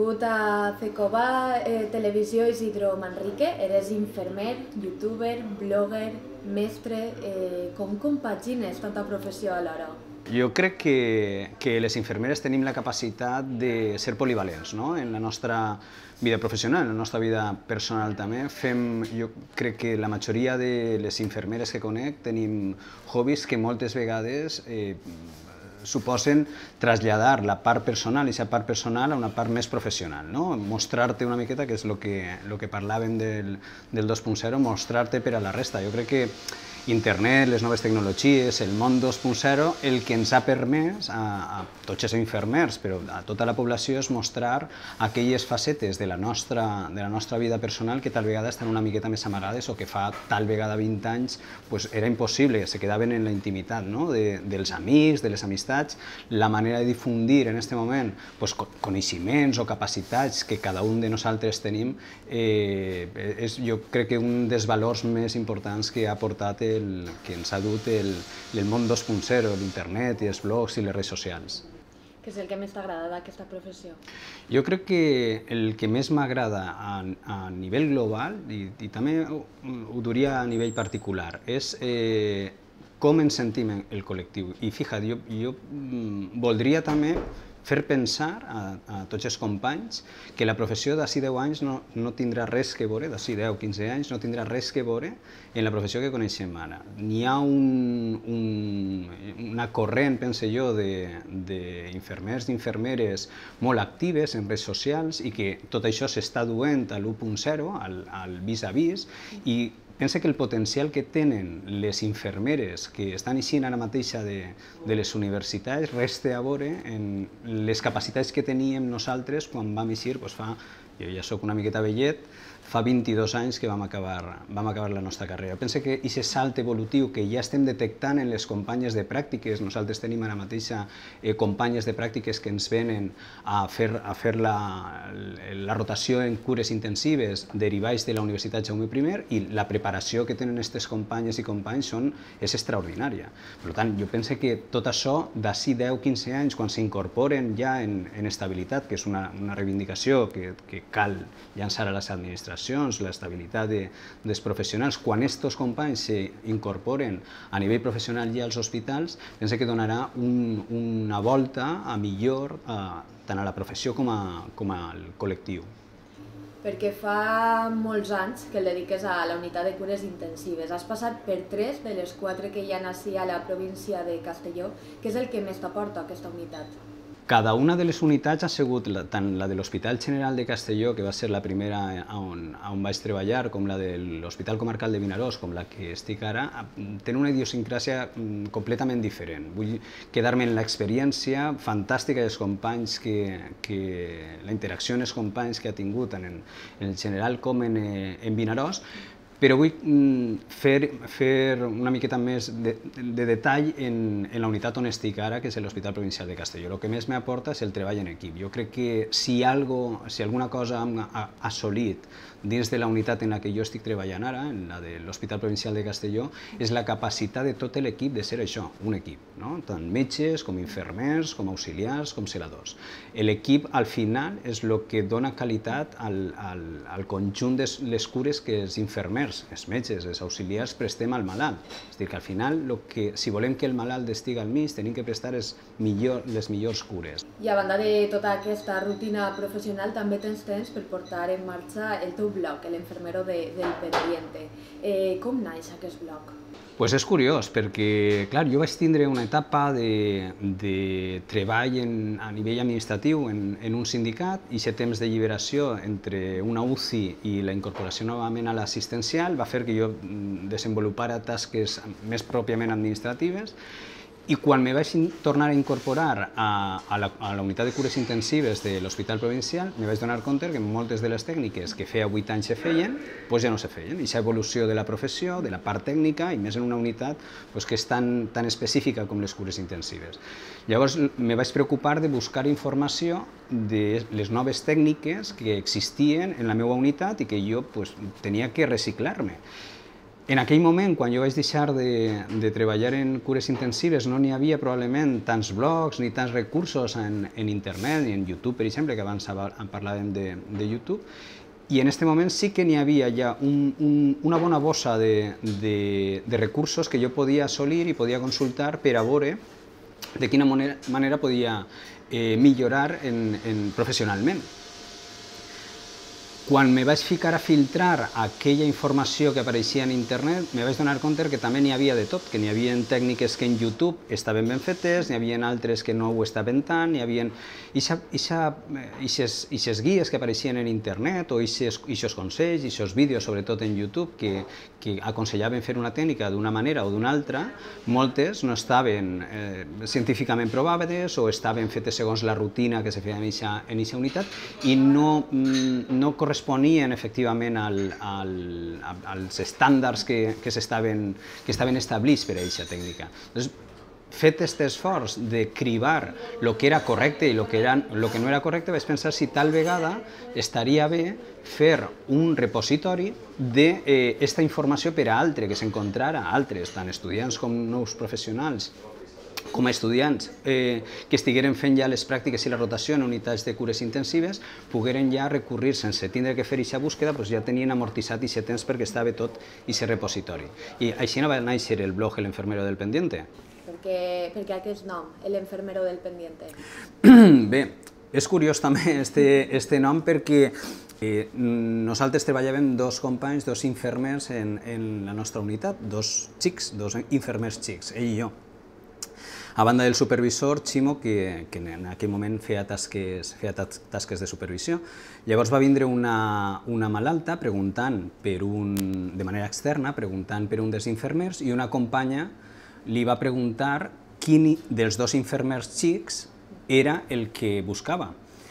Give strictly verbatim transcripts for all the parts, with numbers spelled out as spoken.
nascut a Cecova eh, Televisió Isidro Manrique, eres infermer, youtuber, blogger, mestre... Eh, com compagines tanta professió alhora? Jo crec que, que les infermeres tenim la capacitat de ser polivalents, no? En la nostra vida professional, en la nostra vida personal també. Fem, jo crec que la majoria de les infermeres que conec tenim hobbies que moltes vegades eh, suposen traslladar la part personal i aquesta part personal a una part més professional, no? Mostrar-te una miqueta, que és el que, lo que parlàvem del, del dos punt zero, mostrar-te per a la resta. Jo crec que internet, les noves tecnologies, el món dos punt zero, el que ens ha permès a, a tots els infermers, però a tota la població, és mostrar aquelles facetes de la nostra, de la nostra vida personal que tal vegada estan una miqueta més amagades o que fa tal vegada vint anys pues, era impossible, se quedaven en la intimitat, no? de, dels amics, de les amistats. La manera de difundir en aquest moment pues, coneixements o capacitats que cada un de nosaltres tenim eh, és jo crec que un dels valors més importants que ha portat el El, que ens ha dut el, el món dos punt zero, l'internet i els blogs i les redes socials. Què és el que més t'agrada d'aquesta professió? Jo crec que el que més m'agrada a, a nivell global, i, i també ho, ho diria a nivell particular, és eh, com ens sentim el col·lectiu. I fixa't, jo, jo voldria també fer pensar a, a tots els companys que la professió d'ací deu anys no, no tindrà res que veure, d'ací deu, quinze anys, no tindrà res que veure en la professió que coneixem ara. N'hi ha un, un, una corrent, pense jo, d'infermers, d'infermeres molt actives en redes socials i que tot això s'està duent a l'u punt zero, al, al vis a vis, i pense que el potencial que tenen les infermeres que estan eixint ara mateixa de, de les universitats resta a veure en les capacitats que teníem nosaltres quan vam eixir, doncs fa, jo ja soc una miqueta vellet, fa vint-i-dos anys que vam acabar, vam acabar la nostra carrera. Penso que aquest salt evolutiu que ja estem detectant en les companyes de pràctiques, nosaltres tenim ara mateixa eh, companyes de pràctiques que ens venen a fer, a fer la, la rotació en cures intensives derivats de la Universitat Jaume primer, i la preparació que tenen aquestes companyes i companys són, és extraordinària. Per tant, jo penso que tot això, d'ací deu a quinze anys, quan s'incorporen ja en, en estabilitat, que és una, una reivindicació que, que cal llançar a les administracions, l'estabilitat de, dels professionals, quan aquests companys s'incorporen a nivell professional ja als hospitals, penso que donarà un, una volta a millor a, tant a la professió com, a, com al col·lectiu. Perquè fa molts anys que el dediques a la unitat de cures intensives. Has passat per tres de les quatre que hi ha ací a la província de Castelló. Què és el que més t'aporta aquesta unitat? Cada una de les unitats ha sigut, la, tant la de l'Hospital General de Castelló, que va ser la primera on, on vaig treballar, com la de l'Hospital Comarcal de Vinaròs, com la que estic ara, tenen una idiosincràsia completament diferent. Vull quedar-me en l'experiència fantàstica dels companys, que, que la interacció amb els companys que ha tingut en, en el General com en, en Vinaròs, però vull fer, fer una miqueta més de, de detall en, en la unitat on estic ara, que és l'Hospital Provincial de Castelló. El que més m'aporta és el treball en equip. Jo crec que si, algo, si alguna cosa hem assolit dins de la unitat en la que jo estic treballant ara, en la de l'Hospital Provincial de Castelló, és la capacitat de tot l'equip de ser això, un equip, no? Tant metges, com infermers, com auxiliars, com celadors. L'equip, al final, és el que dona qualitat al, al, al conjunt de les cures que els infermers, els metges, els auxiliars prestem al malalt. És a dir, que al final, lo que, si volem que el malalt estigui al mig, tenim que prestar les, millor, les millors cures. I a banda de tota aquesta rutina professional, també tens temps per portar en marxa el teu blog, l'Enfermero de, del Pendiente. Eh, com naix aquest blog? Pues és curiós, perquè clar, jo vaig tindre una etapa de, de treball en, a nivell administratiu en, en un sindicat, i aquest temps de lliberació entre una U C I i la incorporació novament a l'assistencial va fer que jo desenvolupara tasques més pròpiament administratives. I quan me vaig tornar a incorporar a, a, la, a la unitat de cures intensives de l'Hospital Provincial, me vaig donar compte que moltes de les tècniques que feia vuit anys se feien, doncs ja no se feien. I aquesta evolució de la professió, de la part tècnica, i més en una unitat doncs, que és tan, tan específica com les cures intensives. Llavors me vaig preocupar de buscar informació de les noves tècniques que existien en la meva unitat i que jo doncs, tenia que reciclar-me. En aquell moment, quan jo vaig deixar de, de treballar en cures intensives, no n'hi havia probablement tants blogs ni tants recursos en, en internet, ni en YouTube, per exemple, que abans parlàvem de, de YouTube, i en aquest moment sí que n'hi havia ja un, un, una bona bossa de, de, de recursos que jo podia assolir i podia consultar per a veure de quina manera, manera podia eh, millorar en, en, professionalment. Quan me vaig ficar a filtrar aquella informació que apareixia en internet, me vaig donar compte que també n'hi havia de tot, que n'hi havia tècniques que en YouTube estaven ben fetes, n'hi havia altres que no ho estaven tant, n'hi havia aquestes guies que apareixien en internet, o aquests consells, aquests vídeos, sobretot en YouTube, que, que aconsellaven fer una tècnica d'una manera o d'una altra, moltes no estaven eh, científicament provades o estaven fetes segons la rutina que se feia en aquesta unitat i no, no corresponien responien efectivament al, al, als estàndards que, que, estaven, que estaven establits per a aquesta tècnica. Doncs, fet aquest esforç de cribar el que era correcte i el que, era, lo que no era correcte, vaig pensar si tal vegada estaria bé fer un repositori d'aquesta eh, informació per a altre, que s'encontrara altres, tant estudiants com nous professionals, com a estudiants eh, que estigueren fent ja les pràctiques i la rotació en unitats de cures intensives, pogueren ja recurrir sense tindre que fer aquesta búsqueda, doncs ja tenien amortitzat aquest temps perquè estava tot aquest repositori. I així no va néixer el blog El Enfermero del Pendiente. Per què, per què aquest nom, El Enfermero del Pendiente? Bé, és curiós també este, este nom perquè eh, nosaltres treballàvem dos companys, dos infermers en, en la nostra unitat, dos xics, dos infermers xics, ell i jo. A banda del supervisor, Ximo, que, que en aquell moment feia tasques, feia tasques de supervisió. Llavors va vindre una, una malalta preguntant per un, de manera externa, preguntant per un dels infermers, i una companya li va preguntar quin dels dos infermers xics era el que buscava.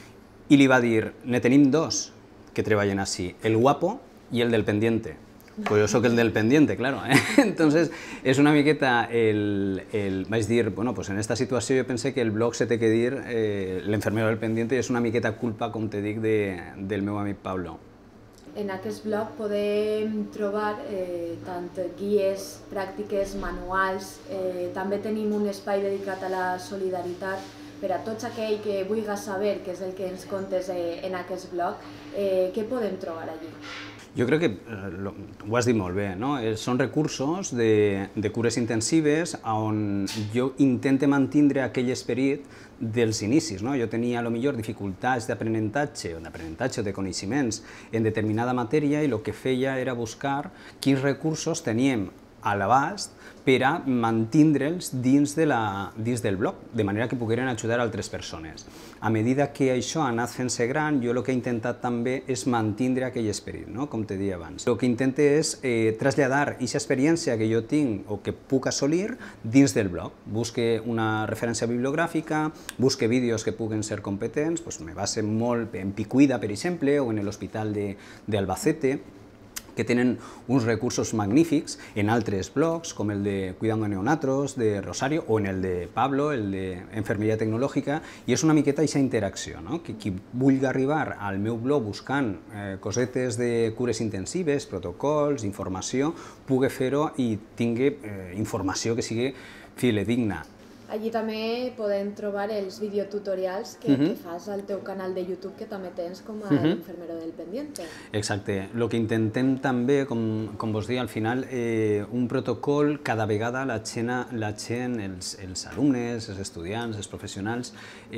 I li va dir, ne tenim dos que treballen així, el guapo i el del pendiente. Pues yo soy el del pendiente, claro. ¿eh? Entonces, es una miqueta el, el... Vaig dir, bueno, pues en esta situació jo pensé que el blog se té que dir eh, l'enfermero del pendiente i és una miqueta culpa, com te dic, de, del meu amic Pablo. En aquest blog podem trobar eh, tant guies, pràctiques, manuals, eh, també tenim un espai dedicat a la solidaritat per a tots aquells que vulgui saber què és el que ens contes eh, en aquest blog, eh, què podem trobar allí? Jo crec que eh, ho has dit molt bé, no? Són recursos de, de cures intensives on jo intento mantindre aquell esperit dels inicis. No? Jo tenia, a lo millor, dificultats d'aprenentatge o d'aprenentatge o de coneixements en determinada matèria i el que feia era buscar quins recursos teníem a l'abast per a mantindre'ls dins, de la, dins del blog, de manera que pogueren ajudar altres persones. A medida que això ha anat fent-se gran, jo el que he intentat també és mantindre aquell esperit, no? Com te deia abans. El que intento és eh, traslladar aquesta experiència que jo tinc o que puc assolir dins del blog. Busque una referència bibliogràfica, busque vídeos que puguen ser competents, doncs me base molt en Picuida, per exemple, o en l'Hospital d'Albacete, que tenen uns recursos magnífics en altres blogs, com el de Cuidando Neonatros, de Rosario, o en el de Pablo, el de Enfermeria Tecnològica, i és una miqueta aquesta interacció, no? Que qui vulgui arribar al meu blog buscant eh, cosetes de cures intensives, protocols, informació, pugui fer-ho i tingui eh, informació que sigui fidedigna. Allí també podem trobar els videotutorials que, uh-huh. que fas al teu canal de YouTube, que també tens com a uh-huh. Enfermero del Pendiente. Exacte. El que intentem també, com, com vos dic, al final, eh, un protocol, cada vegada la gent, la gent els, els alumnes, els estudiants, els professionals,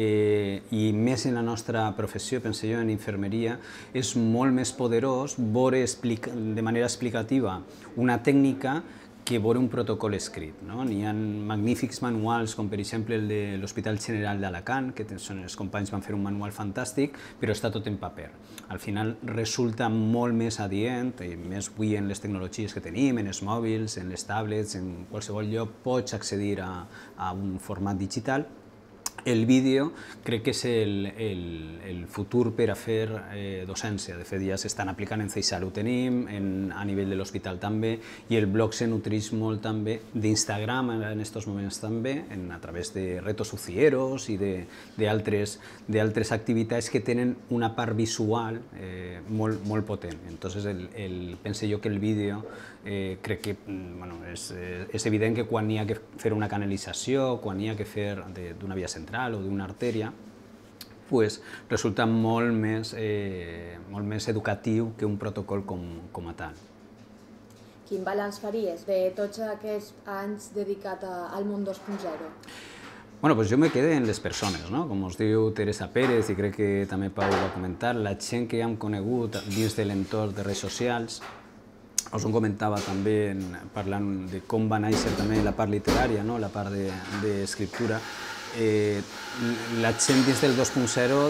eh, i més en la nostra professió, penso jo, en infermeria, és molt més poderós veure de manera explicativa una tècnica que veure un protocol escrit. No? N'hi ha magnífics manuals, com per exemple el de l'Hospital General d'Alacant, que són, els companys van fer un manual fantàstic, però està tot en paper. Al final resulta molt més adient, i més avui en les tecnologies que tenim, en els mòbils, en les tablets, en qualsevol lloc pots accedir a, a un format digital, el vídeo crec que és el, el, el futur per a fer eh, docència. De fet, ja s'estan aplicant en CEISAR, ho tenim, en, a nivell de l'hospital també, i el blog se nutreix molt també d'Instagram en aquests moments també, en, a través de retos ucieros i d'altres activitats que tenen una part visual eh, molt, molt potent. Entonces, el, el, pense jo que el vídeo eh, crec que bueno, és, és evident que quan hi ha que fer una canalització, quan hi ha que fer d'una via central o d'una artèria, pues, resulta molt més, eh, molt més educatiu que un protocol com, com a tal. Quin balanç faries de tots aquests anys dedicat a, al món dos punt zero? Bueno, pues jo me quedé en les persones, no? Com us diu Teresa Pérez, i crec que també Pau va comentar, la gent que hem conegut dins de l'entorn de redes socials. Us ho comentava també parlant de com va néixer també la part literària, no? La part d'escriptura. Eh, la gent dins del dos punt zero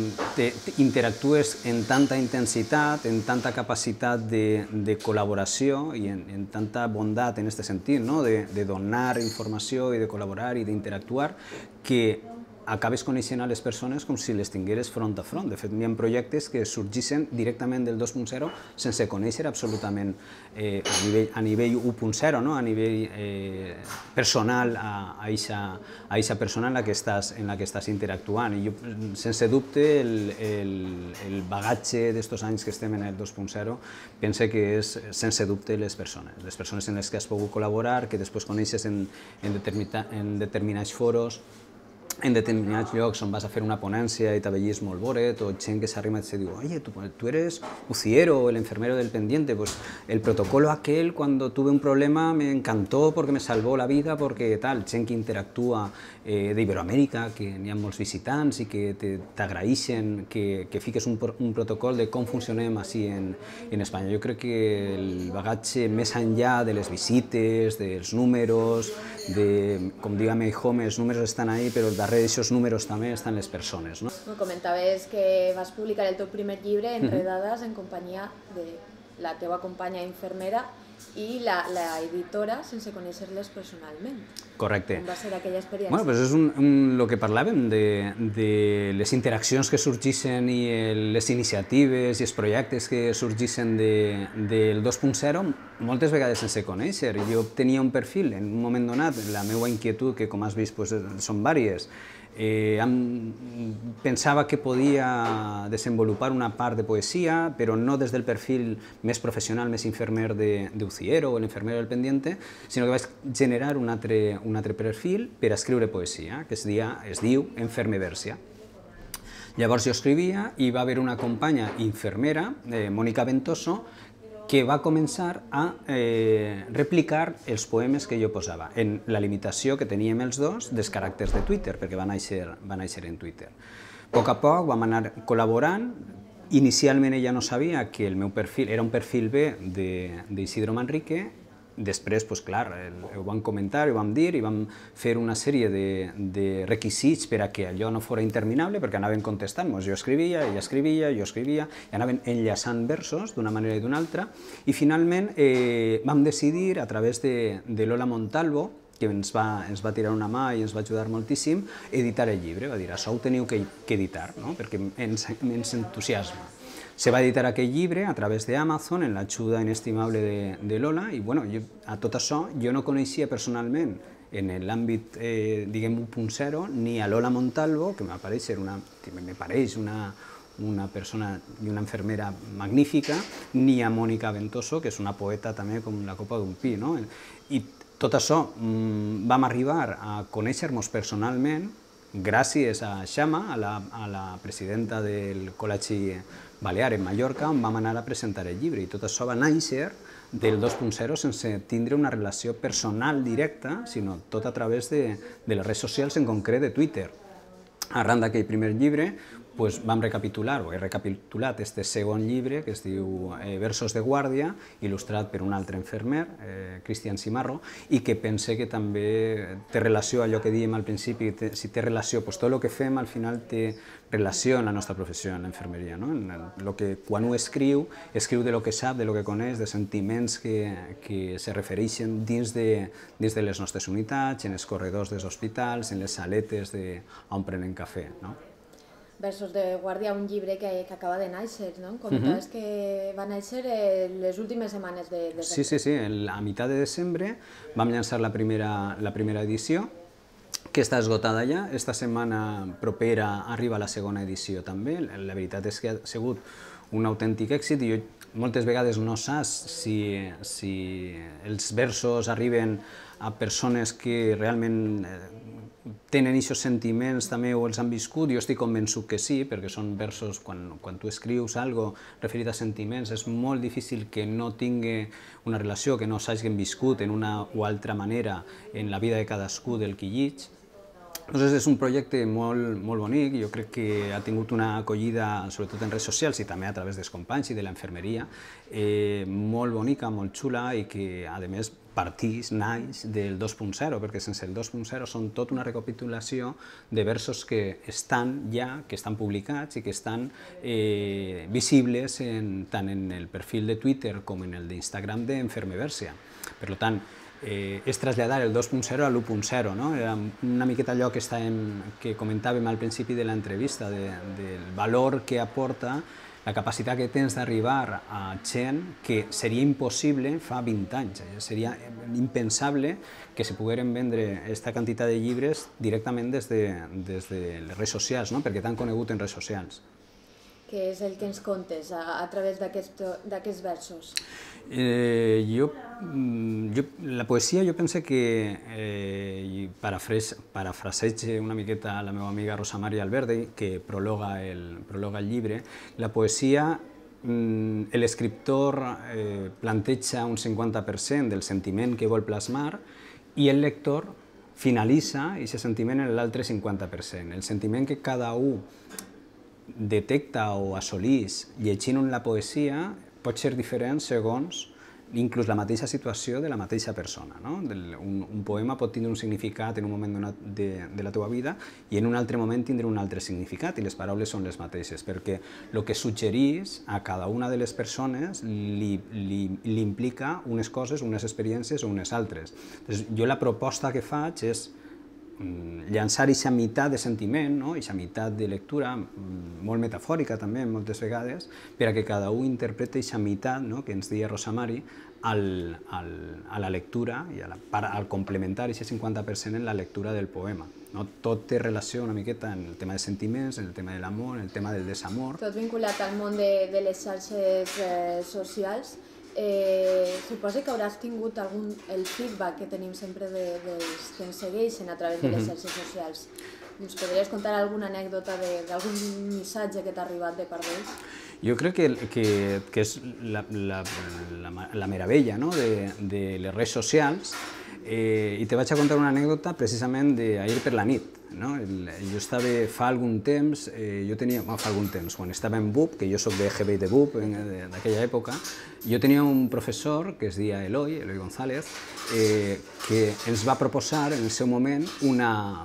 interactues en tanta intensitat, en tanta capacitat de, de col·laboració i en, en tanta bondat en aquest sentit, no? de, de donar informació i de col·laborar i d'interactuar, que acabes coneixent a les persones com si les tingueres front a front. De fet, hi ha projectes que sorgeixen directament del dos punt zero sense conèixer absolutament eh, a nivell, a nivell u punt zero, no? A nivell eh, personal a aquesta persona en la que estàs, en la que estàs interactuant. I jo, sense dubte, el, el, el bagatge d'estos anys que estem en el dos punt zero pense que és, sense dubte, les persones. Les persones en les que has pogut col·laborar, que després coneixes en, en, determina, en determinats foros, en determinats llocs on vas a fer una ponència i t'avellis molt boret, o gent que s'arriba i te diu, oye, tú, tú eres uciero, el enfermero del pendiente, pues el protocolo aquel cuando tuve un problema me encantó porque me salvó la vida, porque tal, gent que interactua eh, d'Iberoamèrica, que n'hi ha molts visitants i que t'agraeixen que, que fiques un, un protocol de com funcionem així en, en Espanya. Jo crec que el bagatge més enllà de les visites, dels números, de, com diguem, home, els números estan ahí, però darrere d'aquests números també estan les persones. No? Comentaves que vas publicar el teu primer llibre, Enredades, en companyia de la teva companya infermera i la, la editora, sense conèixer-les personalment. Correcte. Com va ser aquella experiència? Bueno, pues és un, un, lo que parlàvem de, de les interaccions que sorgeixen i el, les iniciatives i els projectes que sorgeixen de, del dos punt zero, moltes vegades sense conèixer. Jo tenia un perfil en un moment donat, la meva inquietud, que com has vist pues, són vàries, Eh, pensava que podia desenvolupar una part de poesia, però no des del perfil més professional, més infermer d'Uciero o l'enfermer del pendiente, sinó que vaig generar un altre, un altre perfil per a escriure poesia, que es, dia, es diu Enfermeversia. Llavors jo escrivia i va haver una companya infermera, eh, Mònica Ventoso, que va començar a eh, replicar els poemes que jo posava, en la limitació que teníem els dos dels caràcters de Twitter, perquè va néixer, va néixer en Twitter. A poc a poc vam anar col·laborant. Inicialment ella no sabia que el meu perfil era un perfil B d'Isidro Manrique. Després, pues, clar, ho vam comentar, ho vam dir, i vam fer una sèrie de, de requisits per a que allò no fos interminable, perquè anaven contestant. Jo escrivia, ella escrivia, jo escrivia, i anaven enllaçant versos d'una manera i d'una altra, i finalment eh, vam decidir, a través de, de Lola Montalvo, que ens va, ens va tirar una mà i ens va ajudar moltíssim, editar el llibre. Va dir, això ho teniu que, que editar, no? Perquè ens, ens entusiasma. Se va editar aquell llibre a través d'Amazon, en l'ajuda inestimable de, de Lola, i bueno, jo, a tot això jo no coneixia personalment en l'àmbit, eh, diguem, u punt zero, ni a Lola Montalvo, que m'apareix una, que me pareix una, una persona i una infermera magnífica, ni a Mònica Ventoso, que és una poeta també com la copa d'un pi, no? I tot això mmm, vam arribar a conèixer-nos personalment gràcies a Xama, a la, a la presidenta del Col·legi Balear en Mallorca, on vam anar a presentar el llibre, i tot això va néixer del dos punt zero sense tindre una relació personal directa, sinó tot a través de, de les redes socials, en concret de Twitter. Arran d'aquell primer llibre, pues vam recapitular, o he recapitulat este segon llibre, que es diu eh, Versos de guàrdia, il·lustrat per un altre infermer, eh, Cristian Cimarro, i que pense que també té relació a allò que dèiem al principi, té, si té relació, pues tot el que fem al final té relació en la nostra professió, en la infermeria. No? En el, lo que, quan ho escriu, escriu de lo que sap, de lo que coneix, de sentiments que, que se refereixen dins de, dins de les nostres unitats, en els corredors dels hospitals, en les saletes de, on prenen cafè. No? Versos de guàrdia, un llibre que, que acaba de néixer, no? Comentaves uh-huh. que va néixer en les últimes setmanes de desembre. Sí, sí, sí, a meitat de desembre vam llançar la primera, la primera edició, que està esgotada ja. Esta setmana propera arriba la segona edició també. La veritat és que ha sigut un autèntic èxit i jo moltes vegades no saps si, si els versos arriben a persones que realment tenen aquests sentiments també o els han viscut. Jo estic convençut que sí, perquè són versos, quan, quan tu escrius alguna cosa referit a sentiments, és molt difícil que no tingui una relació, que no s'hagin viscut en una o altra manera en la vida de cadascú del qui llig. Llavors és un projecte molt, molt bonic, jo crec que ha tingut una acollida, sobretot en redes socials i també a través dels companys i de la infermeria, eh, molt bonica, molt xula i que, a més, partís, naix del dos punt zero, perquè sense el dos punt zero són tota una recapitulació de versos que estan ja, que estan publicats i que estan eh, visibles en, tant en el perfil de Twitter com en el d'Instagram d'Enfermeversia. Per tant, Eh, és traslladar el dos punt zero a l'u punt zero, no? Era una miqueta allò que, estàvem, que comentàvem al principi de l'entrevista, de, del valor que aporta la capacitat que tens d'arribar a gent que seria impossible fa vint anys. Eh? Seria impensable que se pogueren vendre aquesta quantitat de llibres directament des de, des de les redes socials, no? Perquè t'han conegut en redes socials. Què és el que ens contes a, a través d'aquests versos? Eh, jo, jo, la poesia jo penso que, eh, parafraseig una miqueta a la meva amiga Rosa Maria Alberdi, que prologa el, prologa el llibre, la poesia, l'escriptor eh, planteja un cinquanta per cent del sentiment que vol plasmar i el lector finalitza aquest sentiment en l'altre cinquanta per cent. El sentiment que cada un detecta o assolís llegint la poesia pot ser diferent segons inclús la mateixa situació de la mateixa persona. No? Un, un poema pot tindre un significat en un moment donat de, de la teva vida i en un altre moment tindre un altre significat i les paraules són les mateixes, perquè el que suggerís a cada una de les persones li, li, li implica unes coses, unes experiències o unes altres. Entonces, jo la proposta que faig és llançar aquesta meitat de sentiment, no? Aquesta meitat de lectura, molt metafòrica també moltes vegades, per a que cada un interpreti aquesta meitat, no? Que ens deia Rosa Mari, al, al, a la lectura i a la, al complementar aquest cinquanta per cent en la lectura del poema. No? Tot té relació una miqueta en el tema de sentiments, en el tema de l'amor, en el tema del desamor. Tot vinculat al món de, de les xarxes eh, socials. Eh, suposo que hauràs tingut algun, el feedback que tenim sempre de, dels que ens segueixen a través de les xarxes socials. Ens podries contar alguna anècdota d'algun missatge que t'ha arribat de part d'ells? Jo crec que, que, que és la, la, la, la meravella, no? de, de les redes socials, eh, i te vaig a contar una anècdota precisament d'ahir per la nit. No? Jo estava fa algun temps, eh, jo tenia, bueno, fa algun temps, quan estava en B U P, que jo soc de G B I de B U P d'aquella època, jo tenia un professor que es deia Eloi, Eloi González, eh, que ens va proposar en el seu moment una,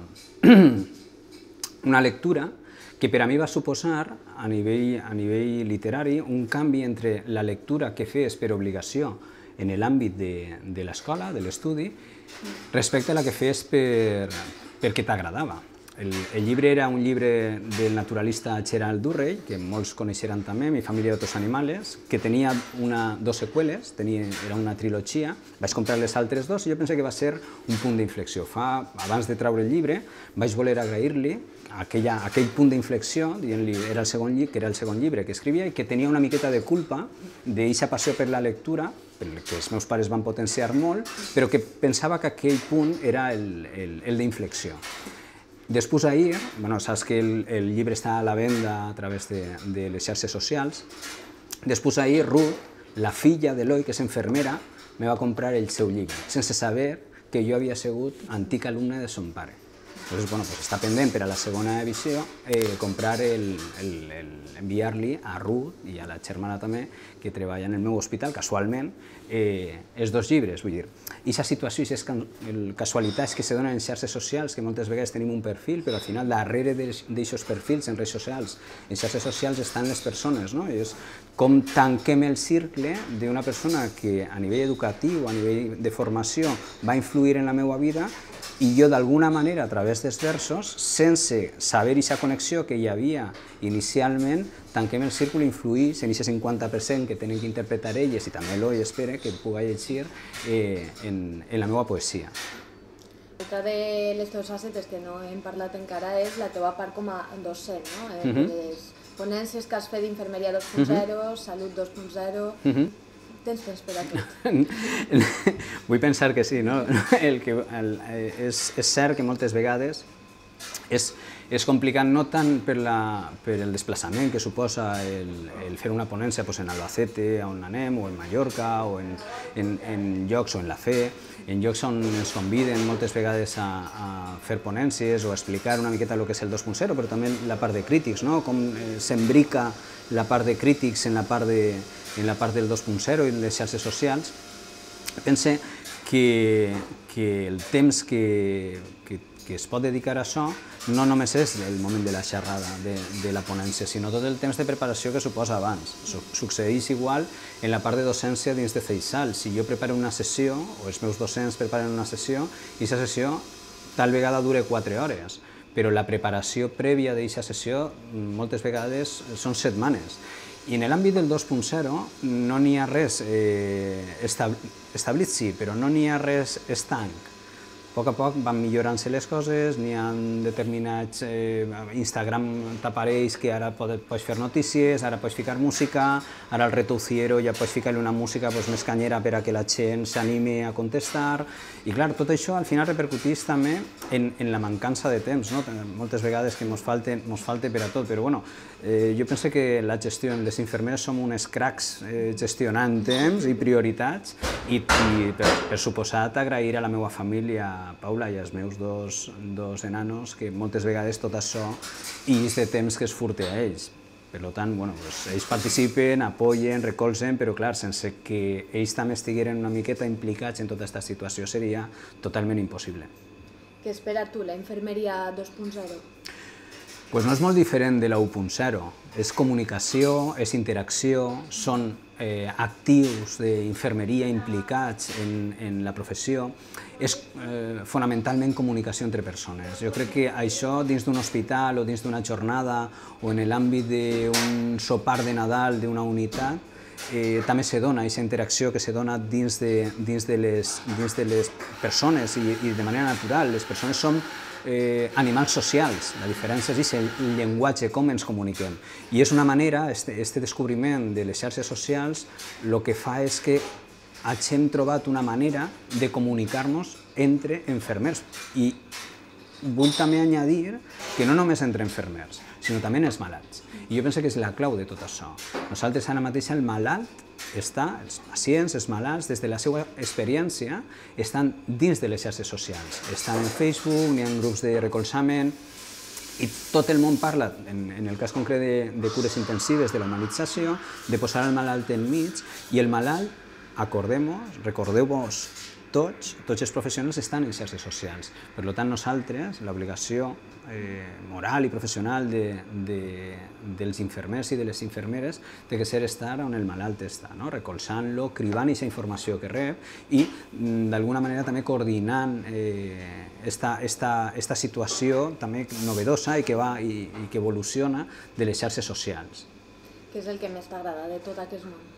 una lectura que per a mi va suposar, a nivell, a nivell literari, un canvi entre la lectura que fes per obligació en l'àmbit de, de l'escola, de l'estudi, respecte a la que fes per, perquè t'agradava. El, el llibre era un llibre del naturalista Gerald Durrell, que molts coneixeran també, Mi família d'otros animales, que tenia una, dos seqüeles, tenia, era una trilogia. Vaig comprar les altres dos i jo pensé que va ser un punt d'inflexió. Fa, abans de treure el llibre, vaig voler agrair-li aquella, aquell punt d'inflexió, dient-li era el segon llibre, que era el segon llibre que escrivia i que tenia una miqueta de culpa d'aquesta passió per la lectura, que els meus pares van potenciar molt, però que pensava que aquell punt era el, el, el d'inflexió. Després ahir, bueno, saps que el, el llibre està a la venda a través de, de les xarxes socials, després ahir Ruth, la filla d'Eloi, que és infermera, me va comprar el seu llibre, sense saber que jo havia sigut antic alumne de son pare. Doncs, bueno, pues està pendent per a la segona edició eh, comprar el, el, el enviar-li a Ruth i a la germana també, que treballa en el meu hospital, casualment, eh, els dos llibres, vull dir. I aquesta situació i aquestes casualitats que se donen en xarxes socials, que moltes vegades tenim un perfil, però al final darrere d'aquests perfils en redes socials, en xarxes socials estan les persones, no? És com tanquem el cercle d'una persona que a nivell educatiu, a nivell de formació, va influir en la meva vida i jo d'alguna manera, a través dels versos, sense saber aquesta connexió que hi havia inicialment, tanquem el círculo i influïs en aquest cinquanta per cent que tenen que interpretar elles i també l'Oi espera que puga llegir eh, en, en la meva poesia. Una de les teves facetes que no hem parlat encara és la teva part com a docent, no? Eh, uh -huh. Les ponències que has fet d'infermeria dos punt zero, uh -huh. salut dos punt zero... Uh -huh. Tens temps per a tot? Vull pensar que sí, no? El que, el, és, és cert que moltes vegades és, és complicat no tant per, la, per el desplaçament que suposa el, el fer una ponència pues, en Albacete, on anem, o en Mallorca, o en, en, en llocs o en la Fe, en llocs on ens conviden moltes vegades a, a fer ponències o a explicar una miqueta el que és el dos punt zero, però també la part de crítics, no? Com eh, s'embrica la part de crítics en la part de en la part del dos punt zero i en les xarxes socials. Pense que, que el temps que, que, que es pot dedicar a això no només és el moment de la xerrada, de, de la ponència, sinó tot el temps de preparació que suposa abans. Succeeix igual en la part de docència dins de CEISAL. Si jo preparo una sessió, o els meus docents preparen una sessió, i aquesta sessió tal vegada dure quatre hores, però la preparació prèvia d'aquesta sessió moltes vegades són setmanes. I en l'àmbit del dos punt zero no n'hi ha res eh, establit, sí, però no n'hi ha res estanc. A poc a poc van millorant-se les coses, n'hi ha determinats... Eh, Instagram t'apareix que ara pots fer notícies, ara pots ficar música, ara al retuciero ja pots ficar-li una música pues, més canyera per a que la gent s'anime a contestar. I clar, tot això al final repercuteix també en, en la mancança de temps, no? Moltes vegades que ens falta, mos falta per a tot, però bueno, eh, jo penso que la gestió, les infermeres som unes cracs eh, gestionant temps i prioritats i, i per, per suposat agrair a la meva família, Paula, i als meus dos, dos enanos, que moltes vegades tot això és de temps que es furta a ells. Per tant, bueno, pues, ells participen, apoyen, recolzen, però clar, sense que ells també estigueren una miqueta implicats en tota aquesta situació seria totalment impossible. Què espera tu, la infermeria dos punt zero? Pues no és molt diferent de la u punt zero. És comunicació, és interacció, són eh, actius d'infermeria implicats en, en la professió, és eh, fonamentalment comunicació entre persones. Jo crec que això dins d'un hospital o dins d'una jornada o en l'àmbit d'un sopar de Nadal d'una unitat eh, també se dona aquesta interacció que se dona dins de, dins de, les, dins de les persones i, i de manera natural. Les persones som Eh, animals socials, la diferència és el llenguatge, com ens comuniquem. I és una manera, este, este descobriment de les xarxes socials, el que fa és que hagin trobat una manera de comunicar-nos entre infermers. I vull també añadir que no només entre infermers, sinó també els malalts. I jo penso que és la clau de tot això. Nosaltres ara mateix el malalt està, els pacients, els malalts, des de la seva experiència, estan dins de les xarxes socials. Estan en Facebook, n'hi ha grups de recolzament, i tot el món parla, en, en el cas concret de, de cures intensives, de la humanització, de posar el malalt enmig, i el malalt, acordem-nos, recordeu-vos, tots, tots els professionals estan en xarxes socials. Per tant, nosaltres, l'obligació eh, moral i professional de, de, dels infermers i de les infermeres té que ser estar on el malalt està, no? Recolzant-lo, cribant aquesta informació que rep i, d'alguna manera, també coordinant eh, esta, esta, esta situació també novedosa i que, va, i, i que evoluciona de les xarxes socials. Què és el que més t'agrada de tot aquest món?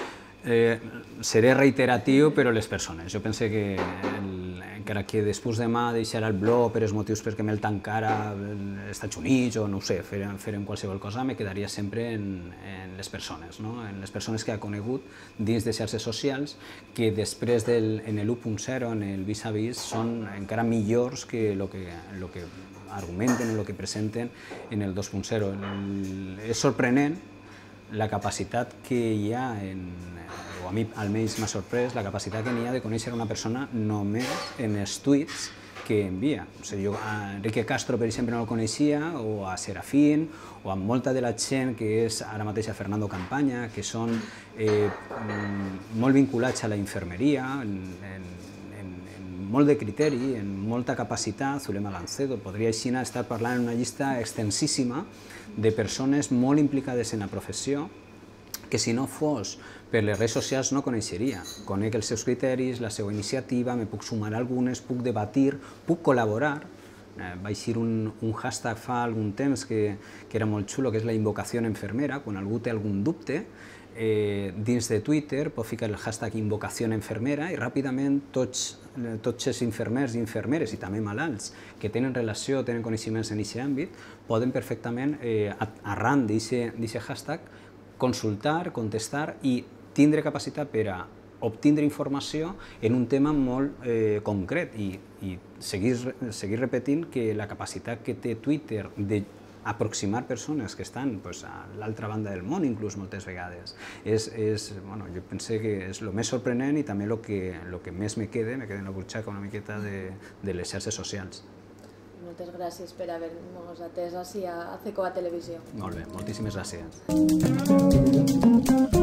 Eh, seré reiteratiu, però les persones. Jo penso que el, encara que després demà deixarà el blog per els motius perquè me'l tancara als Estats Units o no ho sé, fer, fer en qualsevol cosa, me quedaria sempre en, en les persones, no? En les persones que ha conegut dins de xarxes socials que després del, en l'u punt zero, en el vis a vis, són encara millors que el que, lo que argumenten o el que presenten en el dos punt zero. El, és sorprenent la capacitat que hi ha, en, o a mi almenys m'ha sorprès, la capacitat que n'hi ha de conèixer una persona només en els tuits que envia. O sigui, jo a Enrique Castro, per exemple, no el coneixia, o a Serafín, o a molta de la gent que és ara mateix a Fernando Campaña, que són eh, molt vinculats a la infermeria, en, en, en, en molt de criteri, en molta capacitat. Zulema Gancedo, podria així estar parlant en una llista extensíssima de persones molt implicades en la professió, que si no fos per les redes socials no coneixeria. Conec els seus criteris, la seva iniciativa, me puc sumar a algunes, puc debatir, puc col·laborar. Eh, va eixir un, un hashtag fa algun temps que, que era molt xulo, que és la invocació enfermera. Quan algú té algun dubte, eh, dins de Twitter pot ficar el hashtag invocació enfermera i ràpidament tots, tots els infermers i infermeres i també malalts que tenen relació, tenen coneixements en aquest àmbit, poden perfectament, eh, arran d'aquest hashtag, consultar, contestar i tindre capacitat per a obtindre informació en un tema molt eh, concret i, i seguir, seguir repetint que la capacitat que té Twitter d'aproximar persones que estan pues, a l'altra banda del món, inclús moltes vegades, és, és, bueno, jo penso que és el més sorprenent i també el que, lo que més me queda, me queda en la butxaca una miqueta de, de les xarxes socials. Moltes gràcies per haver-nos atès així a C E C O A Televisió. Molt bé, moltíssimes gràcies.